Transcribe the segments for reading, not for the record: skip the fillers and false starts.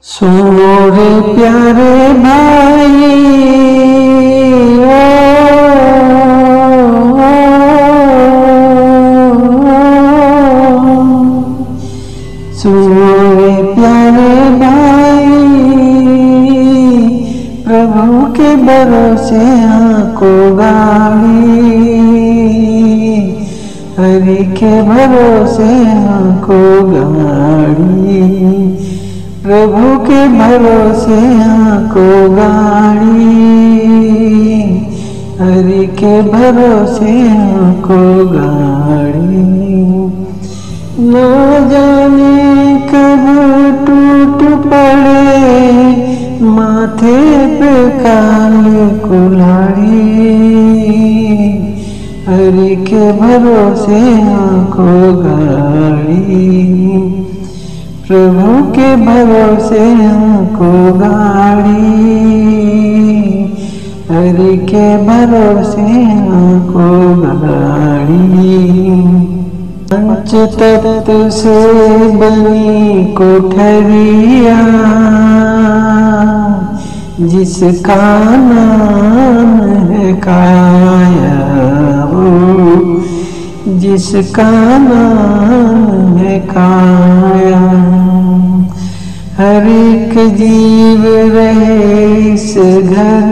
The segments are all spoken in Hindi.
सुनो रे प्यारे भाई, सुनो रे प्यारे भाई, प्रभु के भरोसे आंखों गाड़ी, हरि के भरोसे आंखों गाड़ी, प्रभु के भरोसे आंखों गाड़ी, हरि के भरोसे आंखों गाड़ी। न जाने कब टूट पड़े माथे पे काली कुल्हाड़ी, हरि के भरोसे आंखों गाड़ी, प्रभु के भरोसे आंखों गाड़ी, हरि के भरोसे आंखों गाड़ी। पंच तत्व से बनी कोठरिया, जिसका नाम है काया, जिसका नाम है काया। हर एक जीव रहे इस घर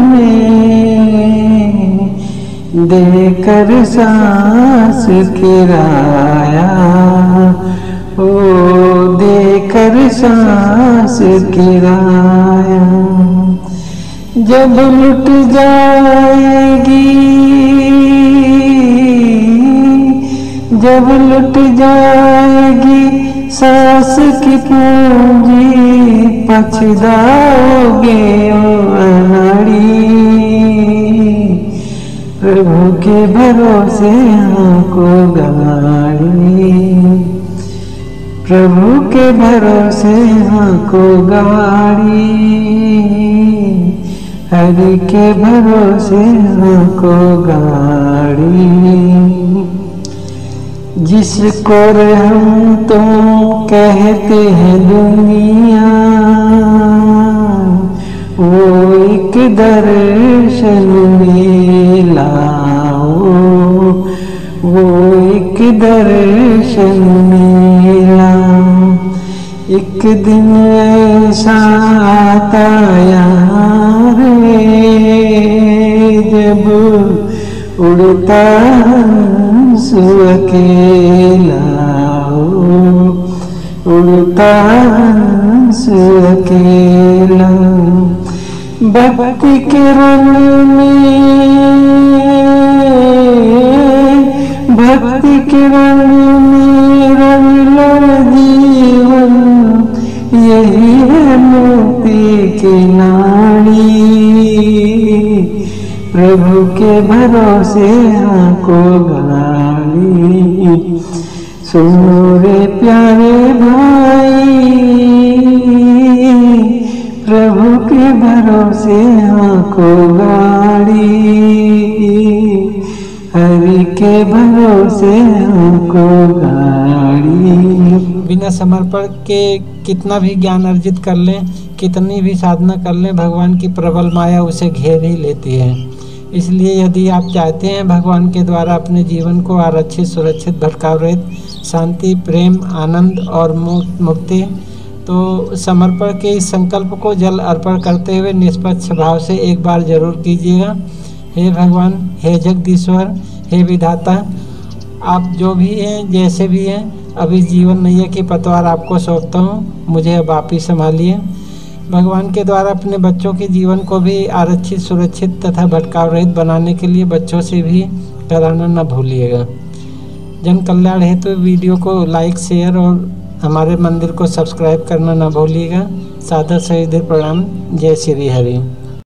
में, देकर सांस किराया, ओ देकर सांस किराया। जब लुट जाएगी, जब लुट जाएगी सांस की पूंजी, पछताओगे ओ अनाड़ी, प्रभु के भरोसे आंखों गाड़ी, प्रभु के भरोसे आंखों गाड़ी, हरि के भरोसे आंखों गाड़ी। जिसको रहम तुम कहते हैं दुनिया, वो एक दर्शन मिला, वो एक दर्शन मिला। एक दिन ऐसा आता यार, जब उड़ता हंस अकेला, उड़ता हंस अकेला। भक्ति के रंग में, भक्ति के रंग में रंग जीवन, यही है मोती की नाड़ी, प्रभु के भरोसे आंखों गाड़ी। सुनो रे प्यारे भाई, प्रभु के भरोसे आंखों गाड़ी, हरि के भरोसे आंखों गाड़ी। बिना समर्पण के कितना भी ज्ञान अर्जित कर लें, कितनी भी साधना कर लें, भगवान की प्रबल माया उसे घेर ही लेती है। इसलिए यदि आप चाहते हैं भगवान के द्वारा अपने जीवन को आरक्षित, सुरक्षित, भटकाव रहित, शांति, प्रेम, आनंद और मुक्ति, तो समर्पण के इस संकल्प को जल अर्पण करते हुए निष्पक्ष भाव से एक बार जरूर कीजिएगा। हे भगवान, हे जगदीश्वर, हे विधाता, आप जो भी हैं, जैसे भी हैं, अभी जीवन नैया की पतवार आपको सौंपता हूँ, मुझे अब आप ही संभालिए। भगवान के द्वारा अपने बच्चों के जीवन को भी आरक्षित, सुरक्षित तथा भटकाव रहित बनाने के लिए बच्चों से भी कराना न भूलिएगा। जन कल्याण हेतु वीडियो को लाइक, शेयर और हमारे मंदिर को सब्सक्राइब करना न भूलिएगा। सादर सहित प्रणाम। जय श्री हरि।